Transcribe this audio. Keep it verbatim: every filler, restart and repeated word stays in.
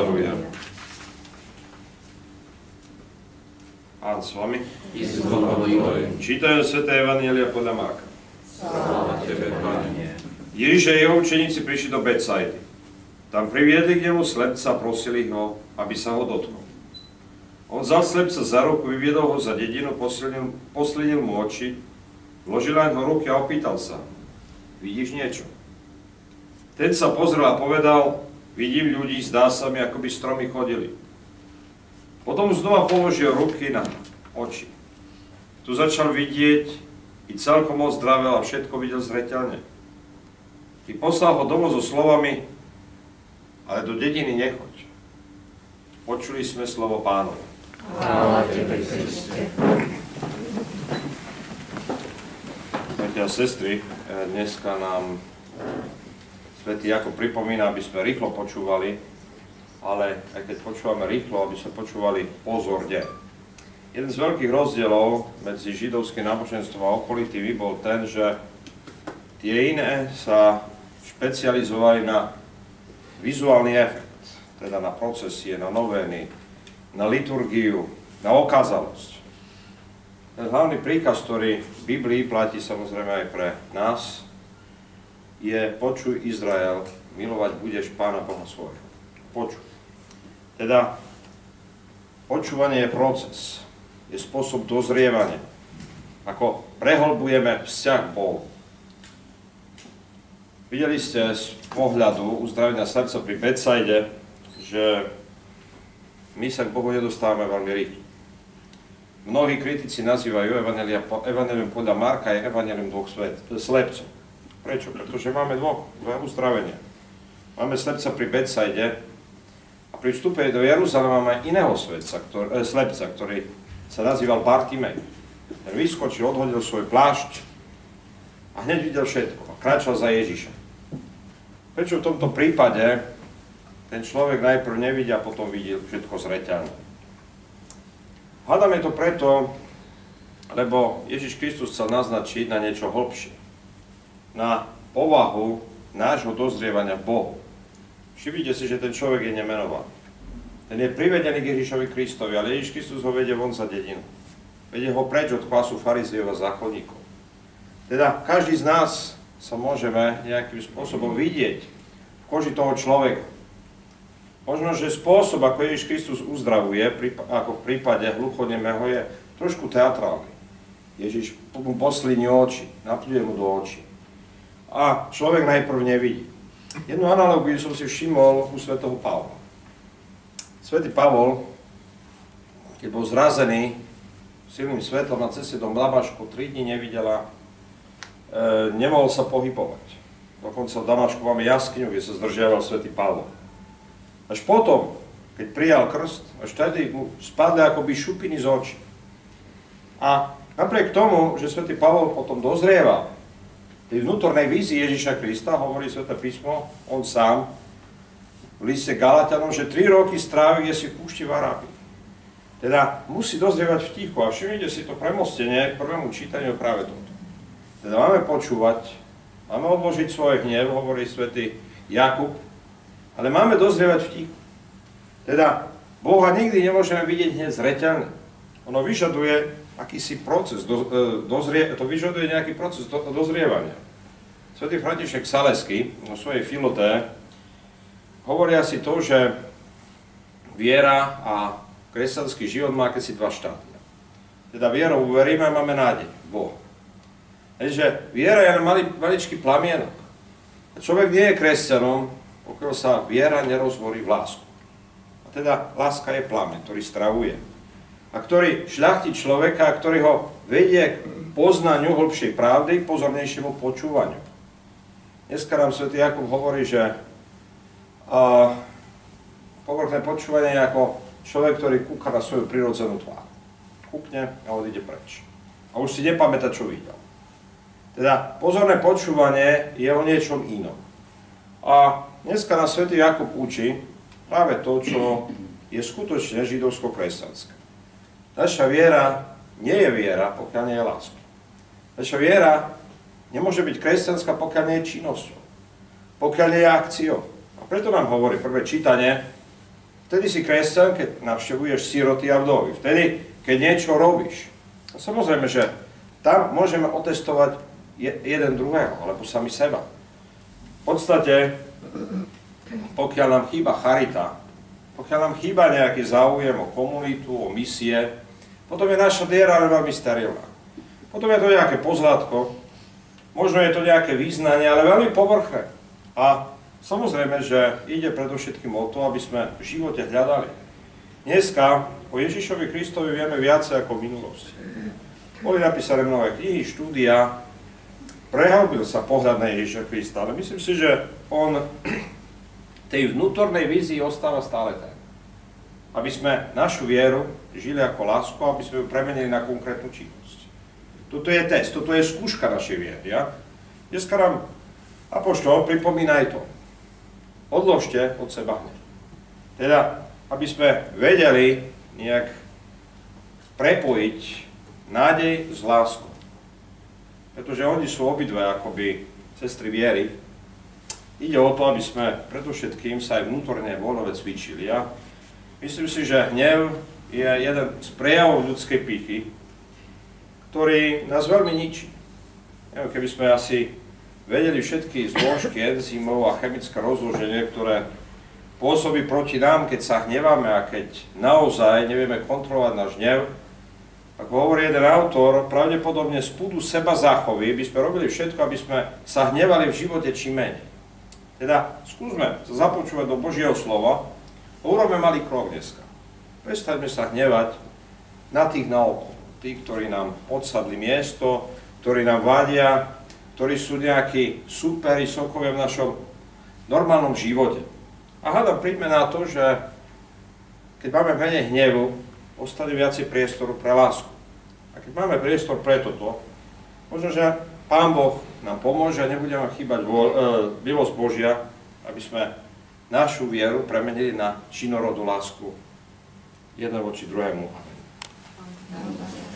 pozdravujem. Pán s vami. Čítajú sväté Evanjelia podľa Marka. Sláva tebe, Pane. Ježiš a jeho učeníci prišli do Betsaidy. Tam priviedli k nemu slepca a prosili ho, aby sa ho dotkol. On vzal slepca za ruku, vyviedol ho za dedinu, poslinil, poslinil mu oči, vložil na ho ruky a opýtal sa: Vidíš niečo? Ten sa pozrel a povedal: Vidím ľudí, zdá sa mi, ako by stromy chodili. Potom znova položil ruky na oči. Tu začal vidieť i celkom ozdravel a všetko videl zreteľne. I poslal ho domov so slovami: Ale do dediny nechoď. Počuli sme slovo Pánovo. Chvála tebe, Kriste. Bratia a sestry, dneska nám svätý Jakub pripomína, aby sme rýchlo počúvali, ale aj keď počúvame rýchlo, aby sme počúvali pozorne. Jeden z veľkých rozdielov medzi židovským náboženstvom a okolitými bol ten, že tie iné sa špecializovali na vizuálny efekt, teda na procesie, na novény, na liturgiu, na okázalosť. Ten hlavný príkaz, ktorý v Biblii platí samozrejme aj pre nás, je: počuj, Izrael, milovať budeš Pána Boha svojho. Počuj. Teda počúvanie je proces, je spôsob dozrievania. Ako prehlbujeme vzťah k Bohu. Videli ste z pohľadu uzdravenia srdca pri Betsaide, že my sa k Bohu nedostávame veľmi rýchlo. Mnohí kritici nazývajú evanjelium podľa Marka aj evanjelium dvoch slepcov. Prečo? Pretože máme dvoch, dve uzdravenia. Máme slepca pri Betsaide a pri vstupe do Jeruzalema máme iného slepca, ktorý, eh, slepca, ktorý sa nazýval Bartimej. Ten vyskočil, odhodil svoj plášť a hneď videl všetko a kráčal za Ježišom. Prečo v tomto prípade ten človek najprv nevidí a potom vidí všetko zreteľné? Hádam je to preto, lebo Ježiš Kristus chcel naznačiť na niečo hlbšie. Na povahu nášho dozrievania Bohu. Všimnite si, že ten človek je nemenovaný. Ten je privedený k Ježišovi Kristovi, ale Ježiš Kristus ho vedie von za dedinu. Vedie ho preč od klasu farizejov a zákonníkov. Teda každý z nás sa môžeme nejakým spôsobom vidieť v koži toho človeka. Možno, že spôsob, ako Ježiš Kristus uzdravuje, ako v prípade hluchonemého, je trošku teatrálny. Ježiš mu poslíni oči, napľuje mu do očí. A človek najprv nevidí. Jednu analogiu som si všimol u svätého Pavla. Svätý Pavol, keď bol zrazený silným svetlom na ceste do Damašku, tri dni nevidela, e, nemohol sa pohybovať. Dokonca v Damašku máme jaskyňu, kde sa zdržiaval svätý Pavol. Až potom, keď prijal krst, až tedy mu spadli akoby šupiny z očí. A napriek tomu, že svätý Pavol potom dozrieval tej vnútornej vízii Ježiša Krista, hovorí Sväté písmo, on sám, v liste Galatianom, že tri roky strávi, je si v púšti v Arábii. Teda musí dozrievať v tichu. A všimnite si to premostenie k prvému čítaniu práve toto. Teda máme počúvať, máme odložiť svoj hnev, hovorí svätý Jakub, ale máme dozrievať v tichu. Teda Boha nikdy nemôžeme vidieť hneď zreteľne. Ono vyžaduje akýsi proces, do, dozrie, to vyžaduje nejaký proces do, dozrievania. Svätý František Salesky vo svojej Filoté hovoria si to, že viera a kresťanský život má akési dva štádia. Teda vierou uveríme a máme nádej v Boha. Takže viera je malý, maličký plamienok. A človek nie je kresťanom, pokiaľ sa viera nerozhorí v lásku. A teda láska je plameň, ktorý stravuje. A ktorý šľachtí človeka, ktorý ho vedie k poznaniu hlbšej pravdy, k pozornejšiemu počúvaniu. Dneska nám svätý Jakub hovorí, že a, povrchné počúvanie je ako človek, ktorý kúka na svoju prirodzenú tvár. Kúkne a odíde preč. A už si nepamätá, čo videl. Teda pozorné počúvanie je o niečom inom. A dneska nás svätý Jakub učí práve to, čo je skutočne židovsko-kresťanské. Naša viera nie je viera, pokiaľ nie je láska. Naša viera nemôže byť kresťanská, pokiaľ nie je činnosťou. Pokiaľ nie je akciou. A preto nám hovorí prvé čítanie Vtedy si kresťan, keď navštevuješ siroty a vdovy. Vtedy, keď niečo robíš. A samozrejme, že tam môžeme otestovať jeden druhého, alebo sami seba. V podstate, pokiaľ nám chýba charita, pokiaľ nám chýba nejaký záujem o komunitu, o misie, potom je naša viera veľmi sterilná. Potom je to nejaké pozlátko, možno je to nejaké význanie, ale veľmi povrchné. A samozrejme, že ide predovšetkým o to, aby sme v živote hľadali. Dneska o Ježišovi Kristovi vieme viacej ako v minulosti. Boli napísané mnohé knihy, štúdia, prehlbil sa pohľad na Ježiša Krista, ale myslím si, že on tej vnútornej vízii ostáva stále tak. Aby sme našu vieru žili ako lásku, aby sme ju premenili na konkrétnu činnosť. Toto je test, toto je skúška našej viery. Ja? Dneska nám apoštol pripomína aj to. Odložte od seba hnev. Teda, aby sme vedeli nejak prepojiť nádej s láskou. Pretože oni sú obidve akoby sestry viery. Ide o to, aby sme predovšetkým sa aj vnútorne voľove cvičili. Ja myslím si, že hnev je jeden z prejavov ľudskej pýchy, ktorý nás veľmi ničí. Neviem, keby sme asi vedeli všetky zložky enzymov a chemické rozloženie, ktoré pôsobí proti nám, keď sa hneváme a keď naozaj nevieme kontrolovať náš hnev. Ako hovorí jeden autor, pravdepodobne z púdu seba záchovy by sme robili všetko, aby sme sa hnevali v živote čím menej. Teda skúsme sa započúvať do Božieho slova a urobme malý krok dneska. Prestaňme sa hnevať na tých naokolo, tých, ktorí nám podsadli miesto, ktorí nám vadia, ktorí sú nejakí superi, sokovia v našom normálnom živote. A hľadám, príďme na to, že keď máme menej hnevu, ostane viacej priestoru pre lásku. A keď máme priestor pre toto, možno, že Pán Boh nám pomôže a nebudeme chýbať e, milosť Božia, aby sme našu vieru premenili na činorodú lásku jeden voči druhému. Amen.